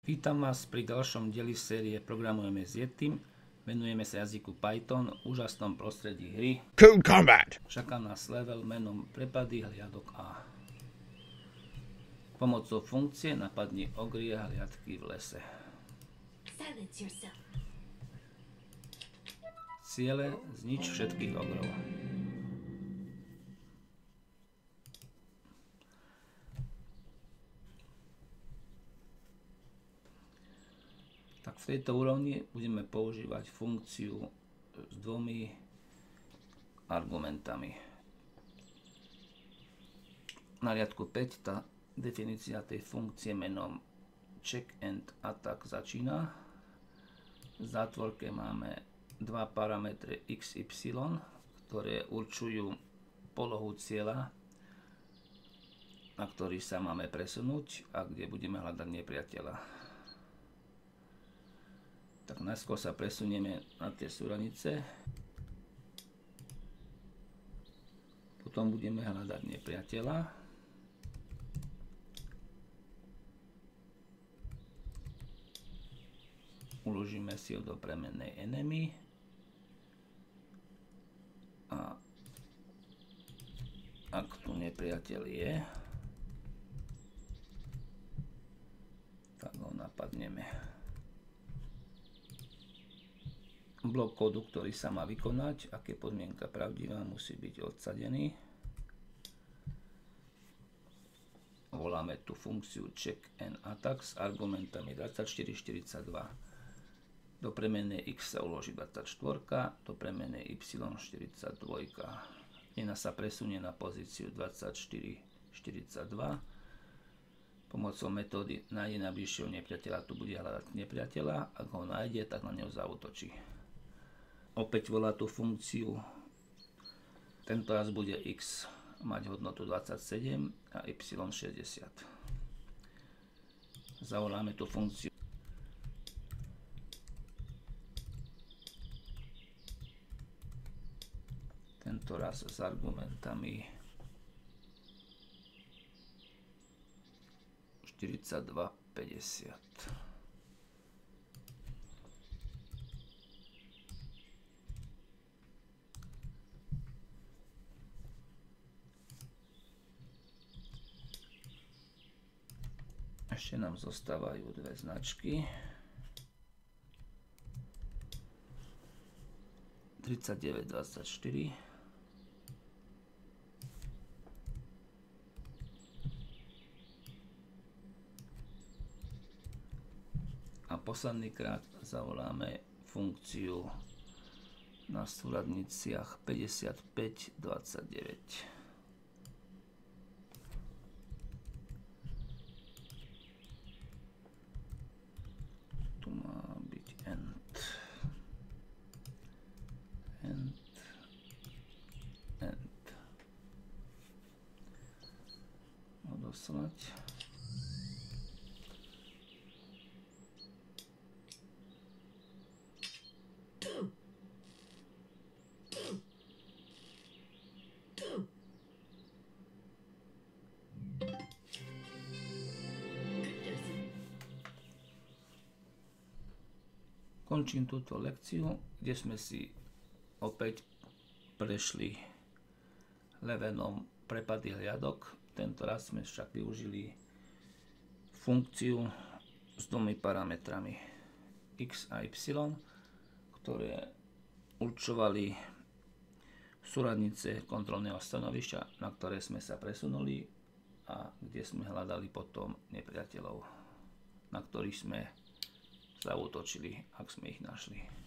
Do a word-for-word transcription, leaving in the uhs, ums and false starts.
Vítam vás pri ďalšom dieli série Programujeme s Yetim. Venujeme sa jazyku Python v úžasnom prostredí hry Code Combat. Čaká nás level menom prepady hliadok A. Pomocou funkcie napadni ogrie hliadky v lese. Ciele: znič všetkých ogrov. Tak v tejto úrovni budeme používať funkciu s dvomi argumentami. Na riadku päť tá definícia tej funkcie menom check and attack začína. V zátvorke máme dva parametre x, y, ktoré určujú polohu cieľa, na ktorý sa máme presunúť a kde budeme hľadať nepriateľa. Tak najskôr sa presunieme na tie súradnice. Potom budeme hľadať nepriateľa. Uložíme si ho do premennej enemy. A ak tu nepriateľ je, tak ho napadneme. Blok kódu, ktorý sa má vykonať, ak je podmienka pravdivá, musí byť odsadený. Voláme tu funkciu check and attack s argumentami dvadsaťštyri štyridsaťdva. Do premennej x sa uloží dvadsaťštyri, do premennej y štyridsaťdva. Mena sa presunie na pozíciu dvadsaťštyri štyridsaťdva. Pomocou metódy nájde najbližšieho nepriateľa, tu bude hľadať nepriateľa. Ak ho nájde, tak na neho zaútočí. Opäť volá tú funkciu. Tento raz bude x mať hodnotu dvadsaťsedem a y šesťdesiat. Zavoláme tú funkciu. Tento raz s argumentami štyridsaťdva päťdesiat. Ešte nám zostávajú dve značky. tridsaťdeväť dvadsaťštyri. A posledný krát zavoláme funkciu na súradniciach päťdesiatpäť dvadsaťdeväť. Tu má byť end. End. End. Odoslať. Končím túto lekciu, kde sme si opäť prešli levelom prepady hliadok. Tento raz sme však využili funkciu s dvomi parametrami x a y, ktoré určovali súradnice kontrolného stanovišťa, na ktoré sme sa presunuli a kde sme hľadali potom nepriateľov, na ktorých sme zaútočili, ak sme ich našli.